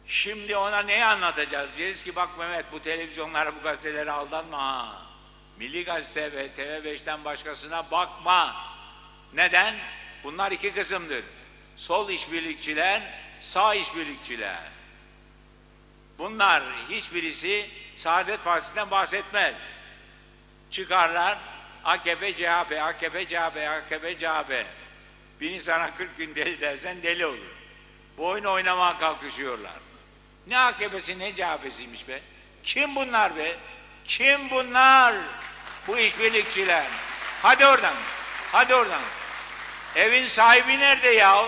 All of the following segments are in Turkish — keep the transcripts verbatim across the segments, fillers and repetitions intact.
Şimdi ona neyi anlatacağız? Diyeceğiz ki bak Mehmet, bu televizyonlara, bu gazetelere aldanma ha. Milli Gazete ve T V beşten başkasına bakma. Neden? Bunlar iki kısımdır. Sol işbirlikçiler, sağ işbirlikçiler. Bunlar hiçbirisi Saadet Partisi'nden bahsetmez. Çıkarlar A K P, C H P, A K P, C H P, A K P, C H P. Bir insana kırk gün deli dersen deli olur. Bu oyunu oynamaya kalkışıyorlar. Ne A K P'si ne C H P'siymiş be? Kim bunlar be? Kim bunlar? Bu işbirlikçiler. Hadi oradan. Hadi oradan. Evin sahibi nerede ya?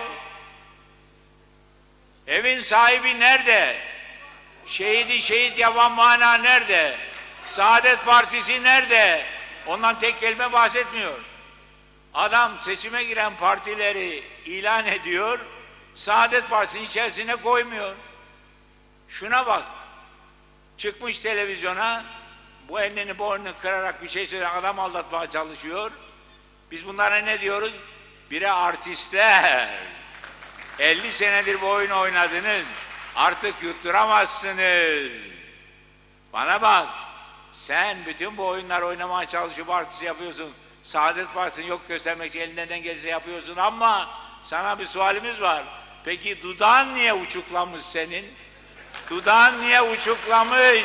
Evin sahibi nerede? Şehidi şehit yapan mana nerede? Saadet Partisi nerede? Ondan tek kelime bahsetmiyor. Adam seçime giren partileri ilan ediyor, Saadet Partisi'nin içerisine koymuyor. Şuna bak, çıkmış televizyona, bu elini boynunu kırarak bir şey söylüyor, adam aldatmaya çalışıyor. Biz bunlara ne diyoruz? Bire artistler. elli senedir bu oyunu oynadınız, artık yutturamazsınız. Bana bak, sen bütün bu oyunlar oynamaya çalışıp artist yapıyorsun. Saadet Partisi'ni yok göstermek için elinden gelirse yapıyorsun ama sana bir sualimiz var. Peki dudağın niye uçuklamış senin? Dudağın niye uçuklamış?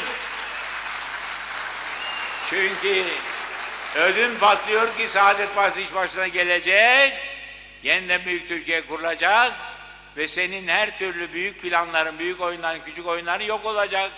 Çünkü ödün patlıyor ki Saadet Partisi iş başına gelecek, yeniden Büyük Türkiye kurulacak ve senin her türlü büyük planların, büyük oyunların, küçük oyunların yok olacak.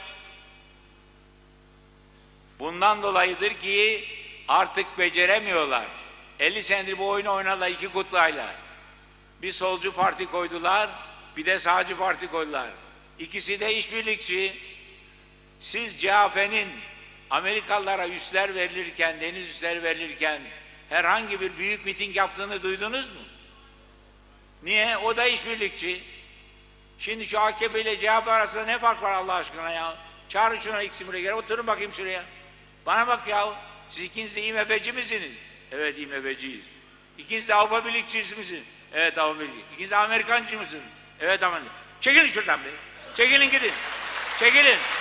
Bundan dolayıdır ki artık beceremiyorlar. elli senedir bu oyunu oynadılar iki kutlayla. Bir solcu parti koydular, bir de sağcı parti koydular. İkisi de işbirlikçi. Siz C H P'nin Amerikalılara üsler verilirken, deniz üsleri verilirken herhangi bir büyük miting yaptığını duydunuz mu? Niye? O da işbirlikçi. Şimdi şu A K P ile C H P arasında ne fark var Allah aşkına ya? Çağırın şuna ikisi buraya gel, oturun bakayım şuraya. Bana bak ya, siz ikiniz de İ M F'ci misiniz? Evet, İ M F'ciyiz. İkiniz de Avrupa Birlikçisi misiniz? Evet, Avrupa Birlikçi. İkiniz de Amerikancı mısınız? Evet, Amerikancı. Çekilin şuradan be. Çekilin gidin. Çekilin.